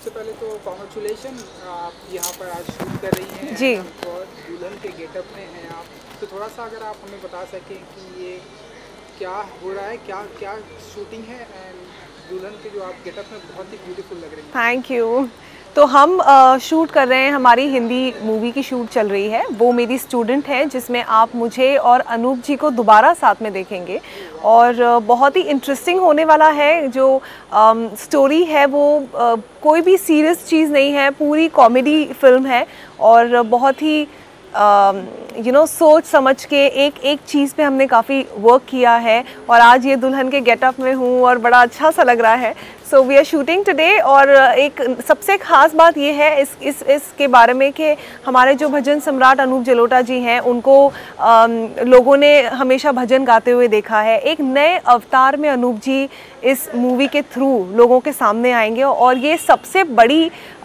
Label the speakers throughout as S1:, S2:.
S1: सबसे पहले तो कॉन्ग्रेचुलेशन, आप यहाँ पर आज शूट कर रही हैं
S2: जी।
S1: और दुल्हन के गेटअप में हैं आप, तो थोड़ा सा अगर आप हमें बता सकें कि ये क्या हो रहा है, क्या क्या शूटिंग है, एंड दुल्हन के जो आप गेटअप में बहुत ही ब्यूटीफुल लग रही हैं।
S2: Thank you. तो हम शूट कर रहे हैं, हमारी हिंदी मूवी की शूट चल रही है। वो मेरी स्टूडेंट है जिसमें आप मुझे और अनूप जी को दोबारा साथ में देखेंगे और बहुत ही इंटरेस्टिंग होने वाला है। जो स्टोरी है वो कोई भी सीरियस चीज़ नहीं है, पूरी कॉमेडी फिल्म है और बहुत ही सोच समझ के एक एक चीज़ पे हमने काफ़ी वर्क किया है और आज ये दुल्हन के गेटअप में हूँ और बड़ा अच्छा सा लग रहा है। So we are shooting today और एक सबसे ख़ास बात ये है इसके बारे में कि हमारे जो भजन सम्राट अनूप जलोटा जी हैं उनको लोगों ने हमेशा भजन गाते हुए देखा है। एक नए अवतार में अनूप जी इस मूवी के थ्रू लोगों के सामने आएंगे और ये सबसे बड़ी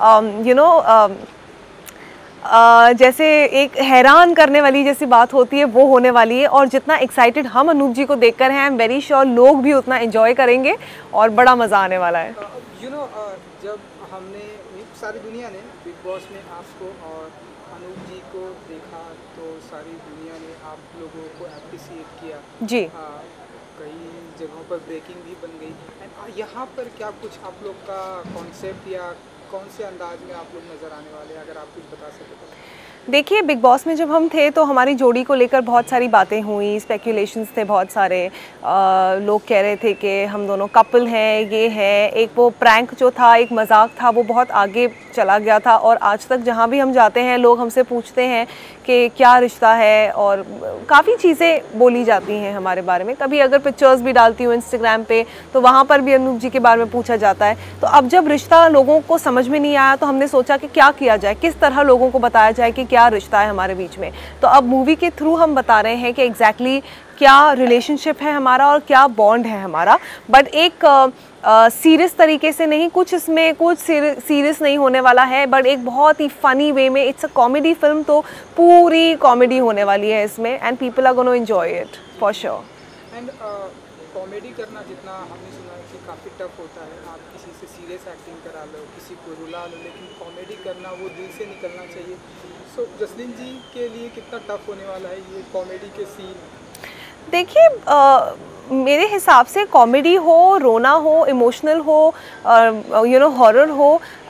S2: जैसे एक हैरान करने वाली जैसी बात होती है वो होने वाली है और जितना एक्साइटेड हम अनूप जी को देखकर हैं, आई एम वेरी श्योर लोग भी उतना एंजॉय करेंगे और बड़ा मज़ा आने वाला है।
S1: जब हमने सारी दुनिया ने बिग बॉस में आपको और अनूप जी को देखा तो सारी दुनिया ने आप लोगों को अप्रिसिएट किया
S2: जी।
S1: कई जगहों पर ब्रेकिंग भी बन गई, एंड यहाँ पर क्या कुछ आप लोग का कॉन्सेप्ट या कौन से अंदाज में आप लोग नज़र आने वाले हैं, अगर आप कुछ बता सकें तो?
S2: देखिए, बिग बॉस में जब हम थे तो हमारी जोड़ी को लेकर बहुत सारी बातें हुई, स्पेकुलेशंस थे बहुत सारे। लोग कह रहे थे कि हम दोनों कपल हैं, ये है। एक वो प्रैंक जो था, एक मजाक था, वो बहुत आगे चला गया था और आज तक जहाँ भी हम जाते हैं लोग हमसे पूछते हैं कि क्या रिश्ता है और काफ़ी चीज़ें बोली जाती हैं हमारे बारे में। कभी अगर पिक्चर्स भी डालती हूँ इंस्टाग्राम पे तो वहाँ पर भी अनूप जी के बारे में पूछा जाता है। तो अब जब रिश्ता लोगों को समझ में नहीं आया तो हमने सोचा कि क्या किया जाए, किस तरह लोगों को बताया जाए कि क्या रिश्ता है हमारे बीच में। तो अब मूवी के थ्रू हम बता रहे हैं कि एग्जैक्टली क्या रिलेशनशिप है हमारा और क्या बॉन्ड है हमारा, बट एक सीरियस तरीके से नहीं, कुछ इसमें कुछ सीरियस नहीं होने वाला है, बट एक बहुत ही फ़नी वे में। इट्स अ कॉमेडी फिल्म, तो पूरी कॉमेडी होने वाली है इसमें and people are gonna enjoy it for sure.
S1: And comedy करना जितना हमने सुना है कि काफ़ी टफ होता है, आप किसी से सीरियस एक्टिंग करा लो, किसी को रुला लो, लेकिन कॉमेडी करना वो दिल से निकलना चाहिए। सो जसलीन जी के लिए कितना टफ होने वाला है ये कॉमेडी के सीन?
S2: देखिए, मेरे हिसाब से कॉमेडी हो, रोना हो, इमोशनल हो, हॉरर हो,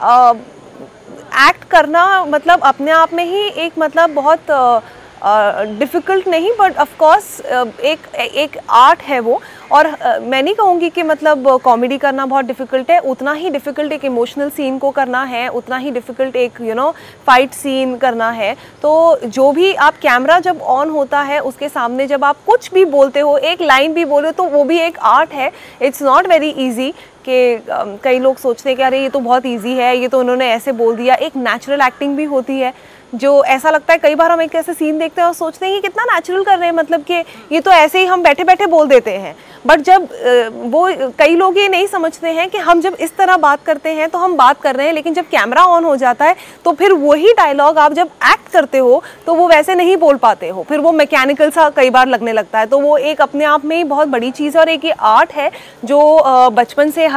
S2: एक्ट करना मतलब अपने आप में ही एक मतलब बहुत डिफ़िकल्ट नहीं, बट ऑफ कोर्स एक आर्ट है वो। और मैं नहीं कहूँगी कि मतलब कॉमेडी करना बहुत डिफ़िकल्ट है, उतना ही डिफ़िकल्ट एक इमोशनल सीन को करना है, उतना ही डिफ़िकल्ट एक फाइट सीन करना है। तो जो भी आप कैमरा जब ऑन होता है उसके सामने जब आप कुछ भी बोलते हो, एक लाइन भी बोलो, तो वो भी एक आर्ट है। इट्स नॉट वेरी ईजी कि कई लोग सोचते हैं कि अरे ये तो बहुत ईजी है, ये तो उन्होंने ऐसे बोल दिया। एक नेचुरल एक्टिंग भी होती है जो ऐसा लगता है, कई बार हम एक ऐसे सीन देखते हैं और सोचते हैं कि कितना नेचुरल कर रहे हैं, मतलब कि ये तो ऐसे ही हम बैठे बैठे बोल देते हैं। बट जब वो कई लोग ये नहीं समझते हैं कि हम जब इस तरह बात करते हैं तो हम बात कर रहे हैं, लेकिन जब कैमरा ऑन हो जाता है तो फिर वही डायलॉग आप जब एक्ट करते हो तो वो वैसे नहीं बोल पाते हो, फिर वो मैकेनिकल सा कई बार लगने लगता है। तो वो एक अपने आप में ही बहुत बड़ी चीज़ है और एक ये आर्ट है जो बचपन से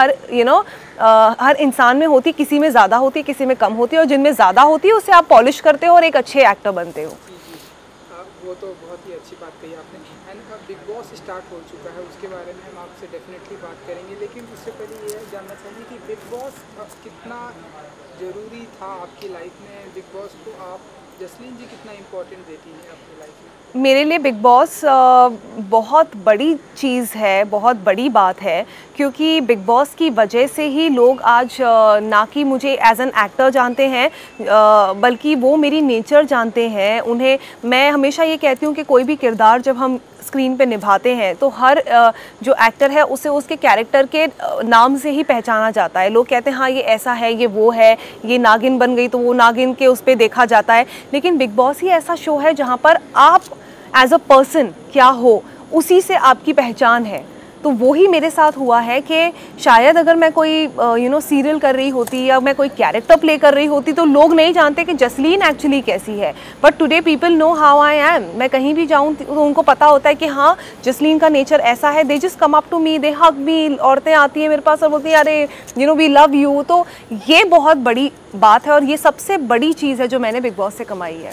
S2: हर इंसान में होती, किसी में ज़्यादा होती, किसी में कम होती है, और जिनमें ज़्यादा होती है उससे आप पॉलिश करते हो और एक अच्छे एक्टर बनते हो।
S1: वो तो बहुत ही अच्छी बात कही आपने। एंड बिग बॉस स्टार्ट हो चुका है, उसके बारे में हम आपसे डेफिनेटली बात करेंगे, लेकिन उससे पहले ये जानना चाहेंगे कि बिग बॉस कितना ज़रूरी था आपकी लाइफ में, बिग बॉस को आप जसलीन जी कितना इम्पोर्टेंट देती हैं अपनी लाइफ में?
S2: मेरे लिए बिग बॉस बहुत बड़ी चीज़ है, बहुत बड़ी बात है, क्योंकि बिग बॉस की वजह से ही लोग आज ना कि मुझे एज एन एक्टर जानते हैं, बल्कि वो मेरी नेचर जानते हैं। उन्हें मैं हमेशा ये कहती हूँ कि कोई भी किरदार जब हम स्क्रीन पे निभाते हैं तो हर जो एक्टर है उसे उसके कैरेक्टर के नाम से ही पहचाना जाता है। लोग कहते हैं हाँ ये ऐसा है, ये वो है, ये नागिन बन गई तो वो नागिन के उस पर देखा जाता है। लेकिन बिग बॉस ही ऐसा शो है जहाँ पर आप एज अ पर्सन क्या हो, उसी से आपकी पहचान है। तो वही मेरे साथ हुआ है कि शायद अगर मैं कोई सीरियल कर रही होती या मैं कोई कैरेक्टर प्ले कर रही होती तो लोग नहीं जानते कि जसलीन एक्चुअली कैसी है, but today people know how I am. मैं कहीं भी जाऊँ तो उनको पता होता है कि हाँ जसलीन का नेचर ऐसा है। They just come up to me, they hug me. औरतें आती हैं मेरे पास और बोलती हैं अरे वी लव यू। तो ये बहुत बड़ी बात है और ये सबसे बड़ी चीज़ है जो मैंने बिग बॉस से कमाई है।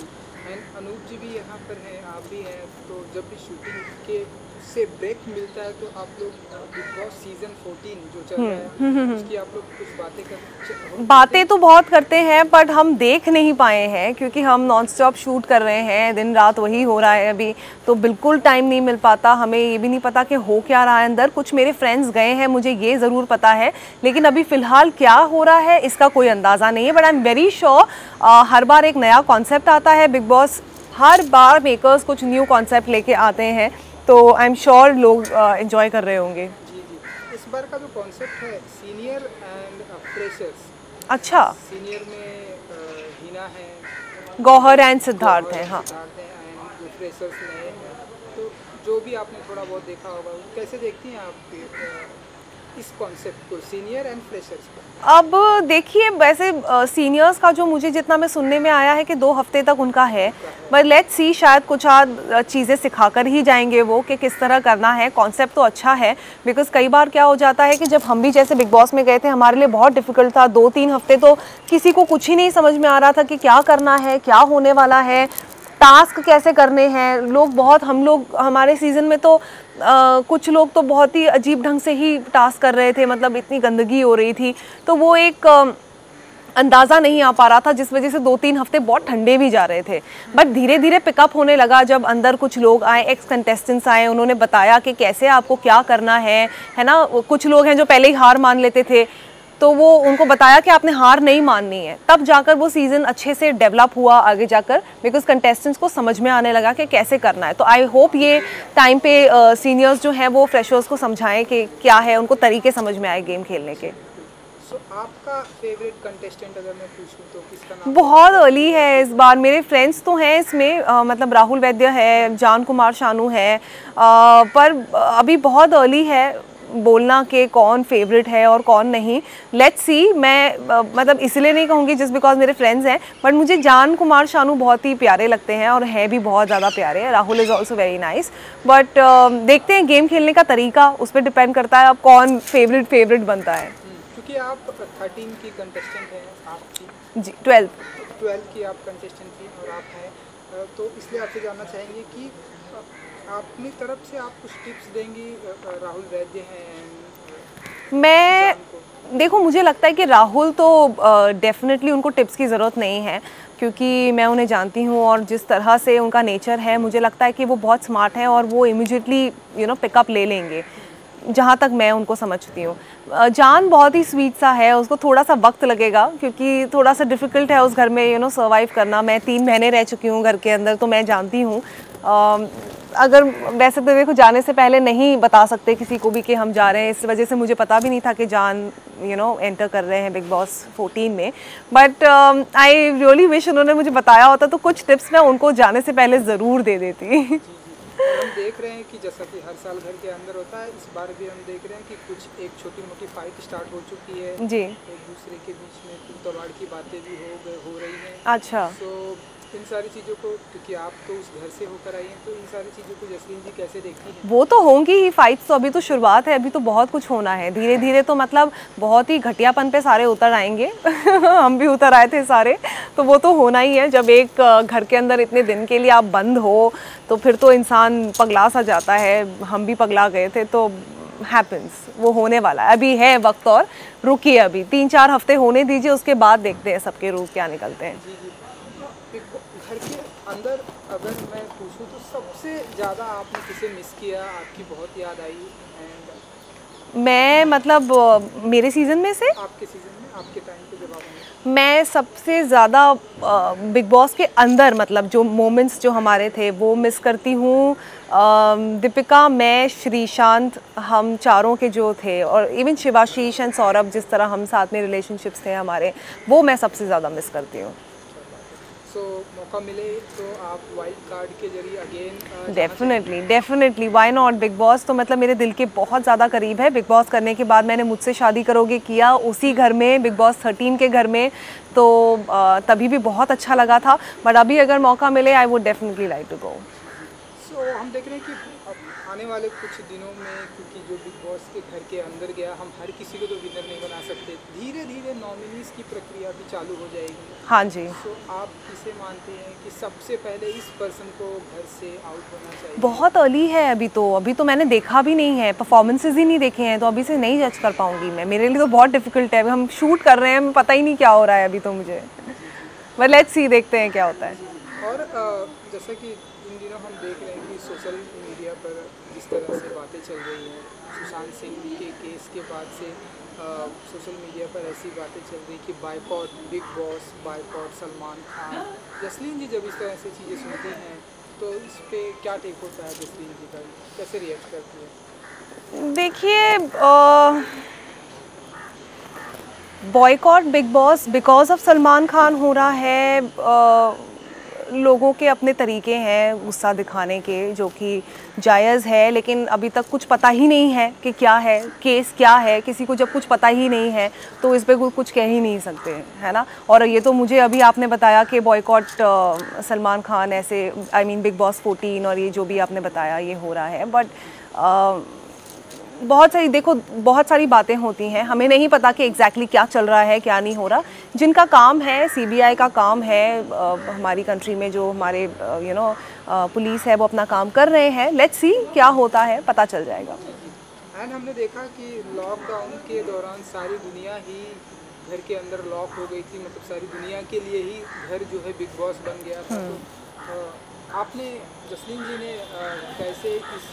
S1: अनूप जी भी यहाँ पर हैं, आप भी हैं, तो जब भी शूटिंग के से ब्रेक मिलता है तो आप लोग बिग बॉस सीजन 14 जो चल रहा है उसकी आप लोग कुछ
S2: बातें तो बहुत करते हैं बट हम देख नहीं पाए हैं क्योंकि हम नॉन स्टॉप शूट कर रहे हैं, दिन रात वही हो रहा है अभी, तो बिल्कुल टाइम नहीं मिल पाता। हमें ये भी नहीं पता कि हो क्या रहा है अंदर। कुछ मेरे फ्रेंड्स गए हैं, मुझे ये ज़रूर पता है, लेकिन अभी फ़िलहाल क्या हो रहा है इसका कोई अंदाज़ा नहीं है। But I am very sure हर बार एक नया कॉन्सेप्ट आता है बिग बॉस, हर बार मेकर्स कुछ न्यू कॉन्सेप्ट लेके आते हैं, तो आई एम श्योर लोग एंजॉय कर रहे होंगे।
S1: जी जी, इस बार का जो कॉन्सेप्ट है सीनियर एंड फ्रेशर्स।
S2: अच्छा,
S1: सीनियर में हिना है,
S2: गौहर एंड सिद्धार्थ हैं। हाँ,
S1: एंड जो फ्रेशर्स नए हैं, तो जो भी आपने थोड़ा बहुत देखा होगा, कैसे देखती हैं आप इस कॉन्सेप्ट को, सीनियर एंड फ्रेशर्स को?
S2: अब देखिए वैसे सीनियर्स का जो मुझे जितना मैं सुनने में आया है कि 2 हफ्ते तक उनका है, बट लेट्स सी, शायद कुछ चीज़ें सिखाकर ही जाएंगे वो कि किस तरह करना है। कॉन्सेप्ट तो अच्छा है, बिकॉज कई बार क्या हो जाता है कि जब हम भी जैसे बिग बॉस में गए थे हमारे लिए बहुत डिफिकल्ट था। 2-3 हफ्ते तो किसी को कुछ ही नहीं समझ में आ रहा था कि क्या करना है, क्या होने वाला है, टास्क कैसे करने हैं। हम लोग हमारे सीज़न में तो कुछ लोग तो बहुत ही अजीब ढंग से ही टास्क कर रहे थे, मतलब इतनी गंदगी हो रही थी, तो वो एक अंदाज़ा नहीं आ पा रहा था, जिस वजह से 2-3 हफ्ते बहुत ठंडे भी जा रहे थे। बट धीरे धीरे पिकअप होने लगा जब अंदर कुछ लोग आए, एक्स कंटेस्टेंट्स आए, उन्होंने बताया कि कैसे आपको क्या करना है ना। कुछ लोग हैं जो पहले ही हार मान लेते थे, तो वो उनको बताया कि आपने हार नहीं माननी है, तब जाकर वो सीज़न अच्छे से डेवलप हुआ आगे जाकर, बिकॉज कंटेस्टेंट्स को समझ में आने लगा कि कैसे करना है। तो आई होप ये टाइम पे सीनियर्स जो हैं वो फ्रेशर्स को समझाएं कि क्या है, उनको तरीके समझ में आए गेम खेलने के।
S1: So, आपका फेवरेट कंटेस्टेंट अगर मैं पूछूं तो किसका नाम?
S2: बहुत अर्ली है इस बार, मेरे फ्रेंड्स तो हैं इसमें, मतलब राहुल वैद्य है, जान कुमार शानू है, पर अभी बहुत अर्ली है बोलना कि कौन फेवरेट है और कौन नहीं। लेट्स सी, मैं मतलब इसलिए नहीं कहूँगी जस्ट बिकॉज मेरे फ्रेंड्स हैं, बट मुझे जान कुमार शानू बहुत ही प्यारे लगते हैं और हैं भी बहुत ज़्यादा प्यारे। Rahul is also very nice, but देखते हैं गेम खेलने का तरीका, उस पर डिपेंड करता है अब कौन फेवरेट बनता है।
S1: क्योंकि आप 13 की कंटेस्टेंट हैं, आपकी
S2: जी 12
S1: की आप कंटेस्टेंट थी और आप हैं, तो इसलिए आपसे जानना चाहेंगे कि अपनी तरफ से आप कुछ टिप्स देंगी? राहुल वैद्य हैं,
S2: मैं देखो मुझे लगता है कि राहुल तो डेफिनेटली उनको टिप्स की ज़रूरत नहीं है, क्योंकि मैं उन्हें जानती हूँ और जिस तरह से उनका नेचर है, मुझे लगता है कि वो बहुत स्मार्ट हैं और वो इमीडिएटली पिकअप ले लेंगे, जहाँ तक मैं उनको समझती हूँ। जान बहुत ही स्वीट सा है, उसको थोड़ा सा वक्त लगेगा क्योंकि थोड़ा सा डिफ़िकल्ट है उस घर में सर्वाइव करना। मैं 3 महीने रह चुकी हूँ घर के अंदर, तो मैं जानती हूँ। अगर वैसे तो देखो जाने से पहले नहीं बता सकते किसी को भी कि हम जा रहे हैं, इस वजह से मुझे पता भी नहीं था कि जान एंटर कर रहे हैं बिग बॉस 14 में। बट आई रियली विश उन्होंने मुझे बताया होता, तो कुछ टिप्स मैं उनको जाने से पहले ज़रूर दे देती।
S1: हम देख रहे हैं कि जैसा कि हर साल घर के अंदर होता है, इस बार भी हम देख रहे हैं कि कुछ एक छोटी मोटी फाइट स्टार्ट हो चुकी है
S2: जी,
S1: एक दूसरे के बीच में, तलवार की बातें भी हो रही हैं।
S2: अच्छा,
S1: तो इन सारी चीज़ों को, क्योंकि आप तो उस घर से होकर आई हैं, तो इन सारी चीज़ों को जसलीन जी कैसे देखती हैं? वो
S2: तो होंगी ही फाइट्स, तो अभी तो शुरुआत है, अभी तो बहुत कुछ होना है। धीरे धीरे तो मतलब बहुत ही घटियापन पे सारे उतर आएंगे हम भी उतर आए थे सारे, तो वो तो होना ही है। जब एक घर के अंदर इतने दिन के लिए आप बंद हो तो फिर तो इंसान पगला सा जाता है, हम भी पगला गए थे, तो हैपन्स, वो होने वाला है। अभी है वक्त और रुकिए, अभी 3-4 हफ्ते होने दीजिए, उसके बाद देखते हैं सबके रूप क्या निकलते हैं।
S1: घर के अंदर अगर मैं पूछूं तो सबसे ज़्यादा आपने किसे मिस किया, आपकी बहुत याद आई? एंड
S2: मैं मतलब मेरे सीज़न में से,
S1: आपके सीज़न में, आपके टाइम पे जब आप,
S2: मैं सबसे ज़्यादा बिग बॉस के अंदर मतलब जो मोमेंट्स जो हमारे थे वो मिस करती हूँ। दीपिका, मैं, श्रीशांत, हम चारों के जो थे, और इवन शिवाशीष एंड सौरभ, जिस तरह हम साथ में रिलेशनशिप्स थे हमारे, वो मैं सबसे ज़्यादा मिस करती हूँ।
S1: सो मौका मिले तो आप वाइल्ड कार्ड के जरिए again
S2: definitely why not. Bigg Boss तो मतलब मेरे दिल के बहुत ज़्यादा करीब है। बिग बॉस करने के बाद मैंने मुझसे शादी करोगे किया उसी घर में, बिग बॉस 13 के घर में, तो तभी भी बहुत अच्छा लगा था। बट अभी अगर मौका मिले I would definitely like to go.
S1: So हम देख रहे हैं कि अब आने वाले कुछ दिनों में, क्योंकि जो बिग बॉस के घर के अंदर गया, हम हर किसी को तो विनर नहीं बना सकते, धीरे धीरे नॉमिनीज की प्रक्रिया भी चालू हो जाएगी।
S2: हाँ जी।
S1: तो आप किसे मानते हैं कि सबसे पहले इस पर्सन को घर से आउट होना चाहिए?
S2: बहुत अर्ली है अभी तो मैंने देखा भी नहीं है, परफॉर्मेंसेज ही नहीं देखे हैं, तो अभी से नहीं जज कर पाऊंगी मैं। मेरे लिए तो बहुत डिफिकल्ट है, अभी हम शूट कर रहे हैं, पता ही नहीं क्या हो रहा है अभी तो मुझे। बट लेट्स सी, देखते हैं क्या होता है।
S1: और जैसा कि इन दिनों हम देख रहे हैं कि सोशल मीडिया पर जिस तरह से बातें चल रही हैं, सुशांत सिंह के केस के बाद से सोशल मीडिया पर ऐसी बातें चल रही कि boycott Bigg Boss, boycott Salman Khan. Jasleen ji जब इस तरह से चीज़ें सुनती हैं तो इस पर क्या टेक होता है जसलीन जी का, कैसे रिएक्ट करती है?
S2: देखिए, boycott Bigg Boss because of Salman Khan हो रहा है। लोगों के अपने तरीके हैं गुस्सा दिखाने के, जो कि जायज़ है, लेकिन अभी तक कुछ पता ही नहीं है कि क्या है केस, क्या है। किसी को जब कुछ पता ही नहीं है तो इस पर कुछ कह ही नहीं सकते, है ना। और ये तो मुझे अभी आपने बताया कि बॉयकॉट सलमान खान ऐसे, आई मीन बिग बॉस 14 और ये जो भी आपने बताया ये हो रहा है। बट बहुत सारी बातें होती हैं, हमें नहीं पता कि एग्जैक्टली क्या चल रहा है क्या नहीं हो रहा। जिनका काम है, सीबीआई का काम है, हमारी कंट्री में जो हमारे पुलिस है वो अपना काम कर रहे हैं। लेट्स सी क्या होता है, पता चल जाएगा।
S1: एंड हमने देखा कि लॉकडाउन के दौरान सारी दुनिया ही घर के अंदर लॉक हो गई थी, मतलब सारी दुनिया के लिए ही घर जो है बिग बॉस बन गया था। तो आपने, जसलीन जी ने कैसे इस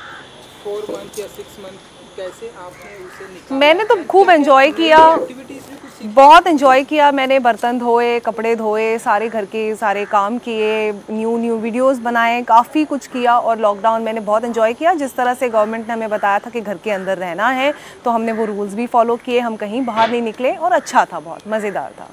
S1: 4 मंथ या 6 मंथ कैसे आपने उसे निकाला? मैंने
S2: तो खूब एंजॉय किया, बहुत एंजॉय किया। मैंने बर्तन धोए, कपड़े धोए, सारे घर के सारे काम किए, न्यू वीडियोस बनाए, काफ़ी कुछ किया। और लॉकडाउन मैंने बहुत एंजॉय किया। जिस तरह से गवर्नमेंट ने हमें बताया था कि घर के अंदर रहना है, तो हमने वो रूल्स भी फॉलो किए, हम कहीं बाहर नहीं निकले और अच्छा था, बहुत मज़ेदार था।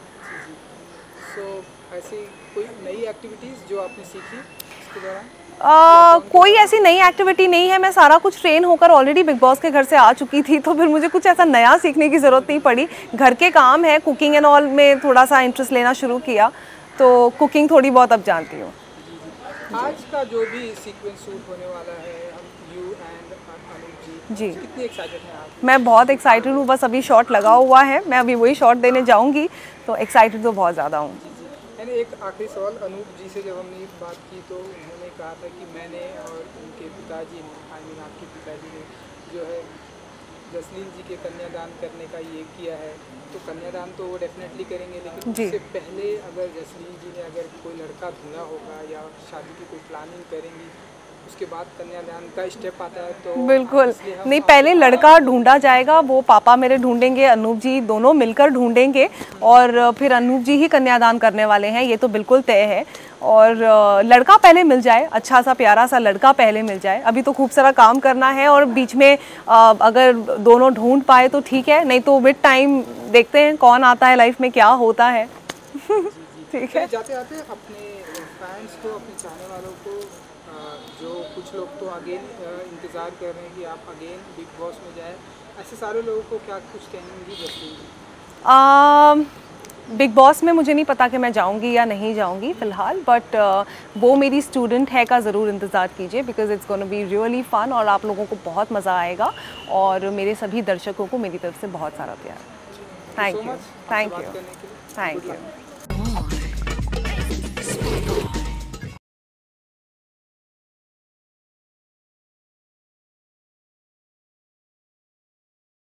S1: सो ऐसी कोई नई एक्टिविटीज़ जो आपने सीखी इसके दौरान?
S2: कोई ऐसी नई एक्टिविटी नहीं है। मैं सारा कुछ ट्रेन होकर ऑलरेडी बिग बॉस के घर से आ चुकी थी, तो फिर मुझे कुछ ऐसा नया सीखने की ज़रूरत नहीं पड़ी। घर के काम है, कुकिंग एंड ऑल में थोड़ा सा इंटरेस्ट लेना शुरू किया, तो कुकिंग थोड़ी बहुत अब जानती हूँ।
S1: आज का जो भी सीक्वेंस शूट होने वाला है, यू एंड अनूप जी, कितनी एक्साइटेड हैं आप?
S2: मैं बहुत एक्साइटेड हूँ, बस अभी शॉट लगा हुआ है, मैं अभी वही शॉट देने जाऊँगी, तो एक्साइटेड तो बहुत ज़्यादा हूँ।
S1: मैंने एक आखिरी सवाल, अनूप जी से जब हमने बात की तो उन्होंने कहा था कि मैंने और उनके पिताजी ने, आई मीन आपके पिताजी ने जो है जसलीन जी के कन्यादान करने का ये किया है। तो कन्यादान तो वो डेफिनेटली करेंगे, लेकिन उससे पहले अगर जसलीन जी ने अगर कोई लड़का ढूंढा होगा या शादी की कोई प्लानिंग करेंगी, उसके बाद कन्यादान का स्टेप आता है, तो
S2: बिल्कुल नहीं, पहले लड़का ढूंढा जाएगा, वो पापा मेरे ढूंढेंगे, अनूप जी दोनों मिलकर ढूंढेंगे, और फिर अनूप जी ही कन्यादान करने वाले हैं, ये तो बिल्कुल तय है। और लड़का पहले मिल जाए, अच्छा सा प्यारा सा लड़का पहले मिल जाए। अभी तो खूब सारा काम करना है, और बीच में अगर दोनों ढूंढ पाए तो ठीक है, नहीं तो विद टाइम देखते हैं कौन आता है लाइफ में, क्या होता है। ठीक है।
S1: जाते जाते अपने फैंस को, अपने चाहने वालों को, जो कुछ लोग तो अगेन इंतज़ार कर रहे हैं कि आप अगेन बिग बॉस में जाए, ऐसे सारे लोगों को क्या कुछ कहेंगी जसलीन जी?
S2: बिग बॉस में मुझे नहीं पता कि मैं जाऊंगी या नहीं जाऊंगी फ़िलहाल, बट वो मेरी स्टूडेंट है का ज़रूर इंतज़ार कीजिए, because it's gonna be really fun, और आप लोगों को बहुत मज़ा आएगा, और मेरे सभी दर्शकों को मेरी तरफ से बहुत सारा प्यार। Thank you.